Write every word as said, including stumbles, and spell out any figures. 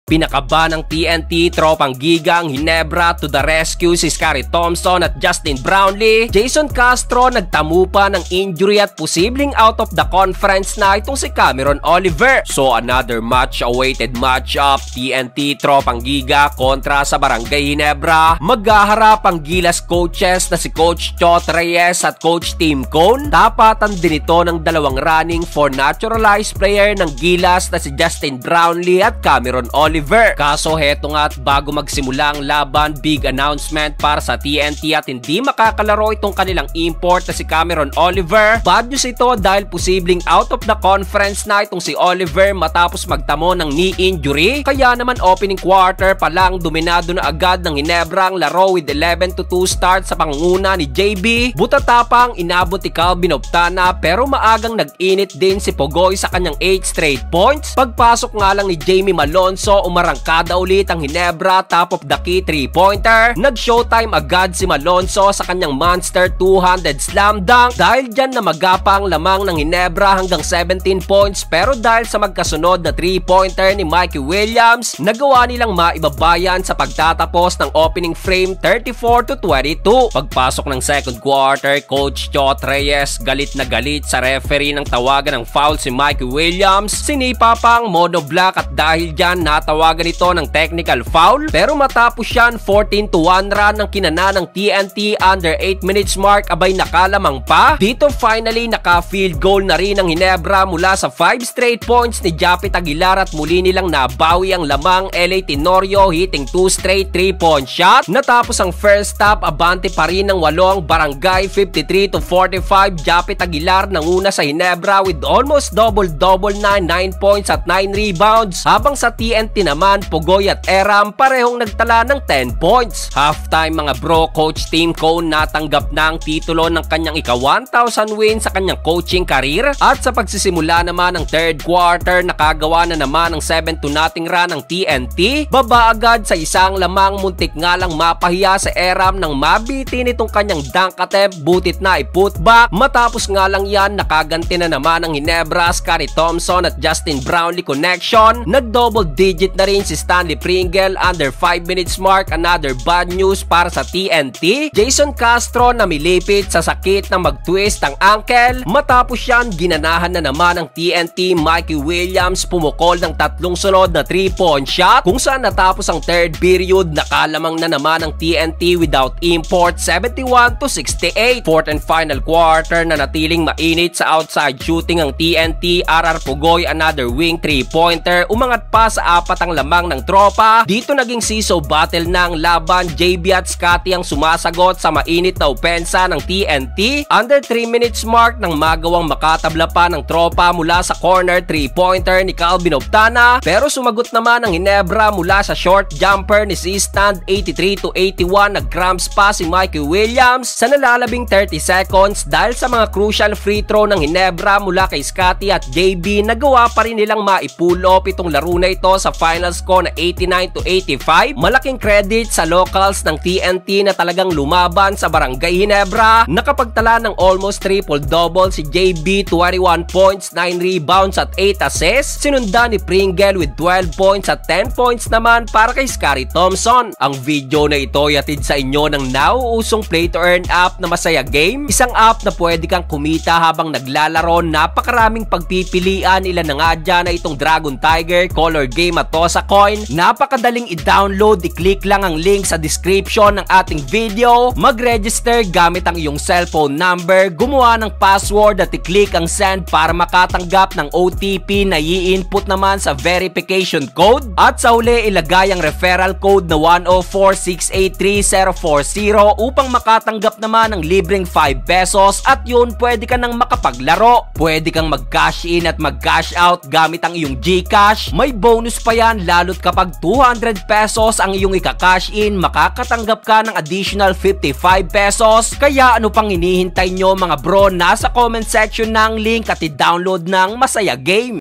Pinakaba ng T N T tropang gigang Ginebra to the rescue si Scottie Thompson at Justin Brownlee. Jason Castro nagtamu pa ng injury at posibleng out of the conference na itong si Cameron Oliver. So another much awaited matchup, T N T tropang giga kontra sa Barangay Ginebra. Maghaharap ang Gilas coaches na si Coach Chot Reyes at Coach Tim Cone. Tapatan din ito ng dalawang running for naturalized player ng Gilas na si Justin Brownlee at Cameron Oliver. Kaso heto nga at bago magsimula ang laban, big announcement para sa T N T at hindi makakalaro itong kanilang import na si Cameron Oliver. Bad news ito dahil posibleng out of the conference na itong si Oliver matapos magtamo ng knee injury. Kaya naman opening quarter pa lang dominado na agad ng Ginebra ang laro with eleven to two start sa pangunguna ni J B. Butatapang inabot ni Calvin Optana pero maagang nag-init din si Pogoy sa kanyang eight straight points. Pagpasok nga lang ni Jamie Malonzo, umarangkada ulit ang Ginebra top of the key three-pointer. Nag-showtime agad si Malonzo sa kanyang monster two-handed slam dunk. Dahil dyan na magapang lamang ng Ginebra hanggang seventeen points pero dahil sa magkasunod na three-pointer ni Mikey Williams, nagawa nilang maibabayan sa pagtatapos ng opening frame thirty-four to twenty-two. Pagpasok ng second quarter, Coach Chot Reyes galit na galit sa referee ng tawagan ng foul si Mikey Williams. Sinipa pang mono block at dahil dyan natawagan ito ng technical foul pero matapos yan fourteen to one run ng kinana ng T N T under eight minutes mark, abay nakalamang pa. Dito finally naka-field goal na rin ang Ginebra mula sa five straight points ni Japit Aguilar at muli nilang nabawi ang lamang. L A Tenorio hitting two straight three-point shot. Natapos ang first half, abante pa rin ng walong Barangay fifty-three to forty-five. Japit Aguilar nanguna sa Ginebra with almost double-double na nine points at nine rebounds, habang sa T N T naman Pogoy at Eram parehong nagtala ng ten points. Halftime mga bro, Coach Tim Cone natanggap na ang titulo ng kanyang ika one thousand win sa kanyang coaching career at sa pagsisimula naman ng third quarter nakagawa na naman ng seven to nothing run ng T N T. Baba agad sa isang lamang, muntik nga lang mapahiya sa Eram nang mabitin itong kanyang dunk attempt, butit na i-putback. Matapos nga lang yan nakaganti na naman ang Ginebra, Scottie Thompson at Justin Brownlee connection. Nag-double digit na rin si Stanley Pringle under five minutes mark. Another bad news para sa T N T. Jason Castro na milipit sa sakit na mag-twist ang ankle. Matapos yan ginanahan na naman ng T N T. Mikey Williams pumukol ng tatlong sunod na three-point shot kung saan natapos ang third period nakalamang na naman ang T N T without import seventy-one to sixty-eight. Fourth and final quarter na natiling mainit sa outside shooting ang T N T. R R Pogoy another wing three-pointer, umangat pa sa apat ang lamang ng tropa. Dito naging siso battle na ang laban. J B at Scottie ang sumasagot sa mainit na opensa ng T N T. Under three minutes mark nang magawang makatabla pa ng tropa mula sa corner three-pointer ni Calvin Optana pero sumagot naman ang Ginebra mula sa short jumper ni C-Stand eighty-three to eighty-one. Nag-cramps pa si Mikey Williams sa nalalabing thirty seconds dahil sa mga crucial free throw ng Ginebra mula kay Scottie at J B. Nagawa pa rin nilang maipull off itong laro na ito sa final score na eighty-nine to eighty-five. Malaking credit sa locals ng T N T na talagang lumaban sa Barangay Ginebra. Nakapagtala ng almost triple-double si J B, twenty-one points, nine rebounds at eight assists. Sinundan ni Pringle with twelve points at ten points naman para kay Scottie Thompson. Ang video na ito yatid sa inyo ng nauusong play-to-earn app na Masaya Game. Isang app na pwede kang kumita habang naglalaro. Napakaraming pagpipilian, ilan na nga dyan na itong Dragon Tiger, Color Game at Tosa Coin. Napakadaling i-download, i-click lang ang link sa description ng ating video. Mag-register gamit ang iyong cellphone number, gumawa ng password at i-click ang send para makatanggap ng O T P na i-input naman sa verification code. At sa huli, ilagay ang referral code na one oh four six eight three zero four zero upang makatanggap naman ng libreng five pesos at yun pwede ka nang makapaglaro. Pwede kang mag-cash in at mag-cash out gamit ang iyong GCash. May bonus pa yan lalo't kapag two hundred pesos ang iyong ika-cash in, makakatanggap ka ng additional fifty-five pesos. Kaya ano pang hinihintay nyo mga bro? Nasa comment section ng link at i-download ng Masaya Game.